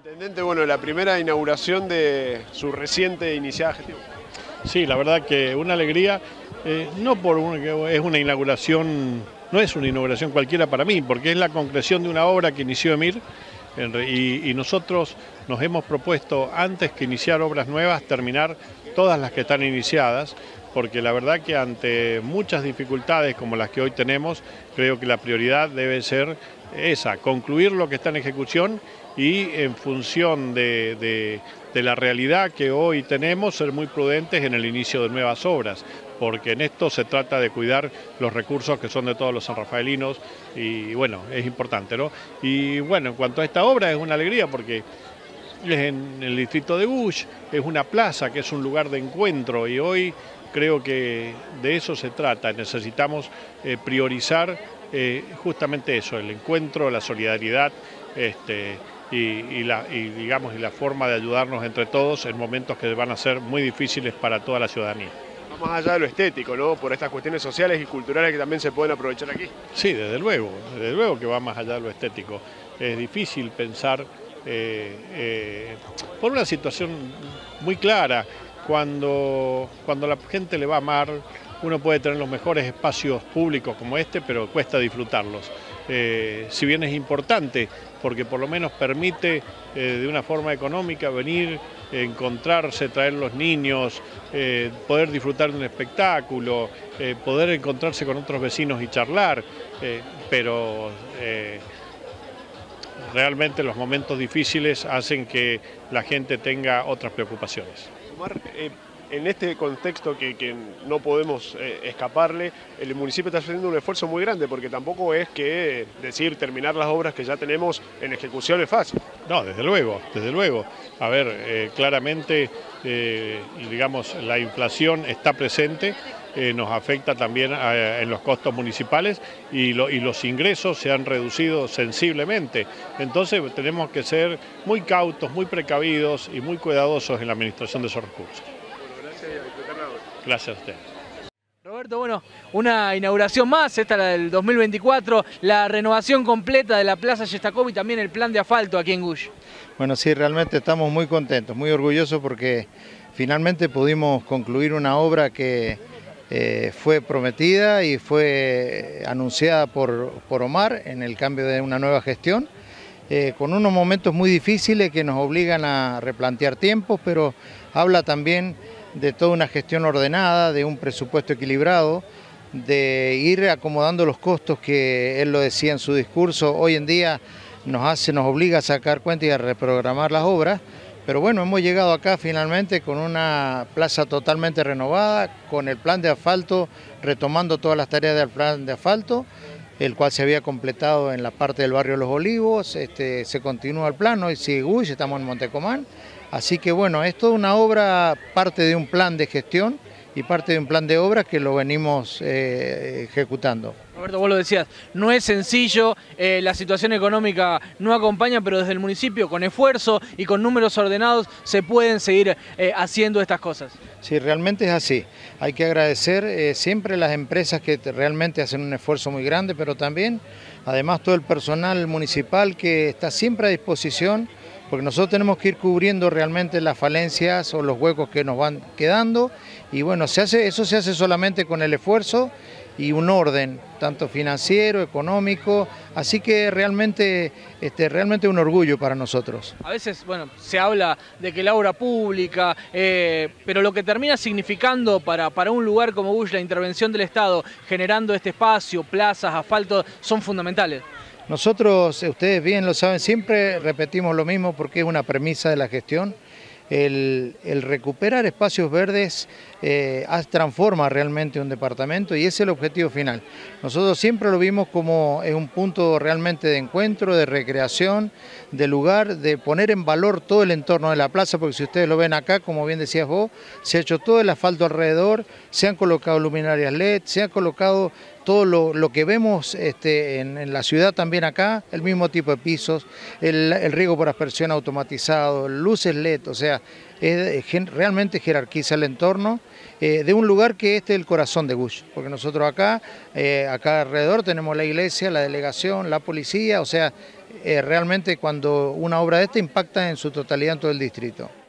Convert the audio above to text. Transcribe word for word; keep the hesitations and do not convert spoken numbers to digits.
Intendente, bueno, la primera inauguración de su reciente iniciada gestión. Sí, la verdad que una alegría, eh, no por un, es una inauguración, no es una inauguración cualquiera para mí, porque es la concreción de una obra que inició Emir y, y nosotros nos hemos propuesto, antes que iniciar obras nuevas, terminar todas las que están iniciadas, porque la verdad que ante muchas dificultades como las que hoy tenemos, creo que la prioridad debe ser esa, concluir lo que está en ejecución y en función de, de, de la realidad que hoy tenemos, ser muy prudentes en el inicio de nuevas obras, porque en esto se trata de cuidar los recursos que son de todos los sanrafaelinos y bueno, es importante, ¿no? Y bueno, en cuanto a esta obra es una alegría porque es en el distrito de Gush, es una plaza que es un lugar de encuentro y hoy creo que de eso se trata, necesitamos eh, priorizar eh, justamente eso, el encuentro, la solidaridad, este, y, y, la, y, digamos, y la forma de ayudarnos entre todos en momentos que van a ser muy difíciles para toda la ciudadanía. Más allá de lo estético, ¿no? Por estas cuestiones sociales y culturales que también se pueden aprovechar aquí. Sí, desde luego, desde luego que va más allá de lo estético. Es difícil pensar eh, eh, por una situación muy clara, cuando, cuando la gente le va mal, uno puede tener los mejores espacios públicos como este, pero cuesta disfrutarlos. Eh, si bien es importante, porque por lo menos permite eh, de una forma económica venir, encontrarse, traer los niños, eh, poder disfrutar de un espectáculo, eh, poder encontrarse con otros vecinos y charlar, eh, pero eh, realmente los momentos difíciles hacen que la gente tenga otras preocupaciones. Omar, eh, en este contexto que, que no podemos eh, escaparle, el municipio está haciendo un esfuerzo muy grande porque tampoco es que eh, decir terminar las obras que ya tenemos en ejecución es fácil. No, desde luego, desde luego. A ver, eh, claramente, eh, digamos, la inflación está presente, eh, nos afecta también a, en los costos municipales y, lo, y los ingresos se han reducido sensiblemente. Entonces tenemos que ser muy cautos, muy precavidos y muy cuidadosos en la administración de esos recursos. Gracias a usted. Roberto, bueno, una inauguración más, esta la del dos mil veinticuatro, la renovación completa de la Plaza Yestakov y también el plan de asfalto aquí en Gush. Bueno, sí, realmente estamos muy contentos, muy orgullosos porque finalmente pudimos concluir una obra que eh, fue prometida y fue anunciada por, por Omar en el cambio de una nueva gestión, eh, con unos momentos muy difíciles que nos obligan a replantear tiempos, pero habla también de toda una gestión ordenada, de un presupuesto equilibrado, de ir acomodando los costos que él lo decía en su discurso. Hoy en día nos hace, nos obliga a sacar cuenta y a reprogramar las obras, pero bueno, hemos llegado acá finalmente con una plaza totalmente renovada, con el plan de asfalto, retomando todas las tareas del plan de asfalto, el cual se había completado en la parte del barrio Los Olivos, este, se continúa el plan, hoy sigue Gush, estamos en Montecomán. Así que bueno, es toda una obra, parte de un plan de gestión y parte de un plan de obras que lo venimos eh, ejecutando. Roberto, vos lo decías, no es sencillo, eh, la situación económica no acompaña, pero desde el municipio con esfuerzo y con números ordenados se pueden seguir eh, haciendo estas cosas. Sí, realmente es así. Hay que agradecer eh, siempre a las empresas que realmente hacen un esfuerzo muy grande, pero también, además, todo el personal municipal que está siempre a disposición, porque nosotros tenemos que ir cubriendo realmente las falencias o los huecos que nos van quedando y bueno, se hace, eso se hace solamente con el esfuerzo y un orden, tanto financiero, económico, así que realmente, este, realmente un orgullo para nosotros. A veces, bueno, se habla de que la obra pública, eh, pero lo que termina significando para, para un lugar como Gush, la intervención del Estado, generando este espacio, plazas, asfalto, son fundamentales. Nosotros, ustedes bien lo saben, siempre repetimos lo mismo porque es una premisa de la gestión. El, el recuperar espacios verdes eh, transforma realmente un departamento y ese es el objetivo final. Nosotros siempre lo vimos como es un punto realmente de encuentro, de recreación, de lugar, de poner en valor todo el entorno de la plaza, porque si ustedes lo ven acá, como bien decías vos, se ha hecho todo el asfalto alrededor, se han colocado luminarias L E D, se ha colocado todo lo, lo que vemos este, en, en la ciudad también acá, el mismo tipo de pisos, el, el riego por aspersión automatizado, luces L E D, o sea, es, realmente jerarquiza el entorno eh, de un lugar que este es el corazón de Gush, porque nosotros acá, eh, acá alrededor tenemos la iglesia, la delegación, la policía, o sea, eh, realmente cuando una obra de esta impacta en su totalidad en todo el distrito.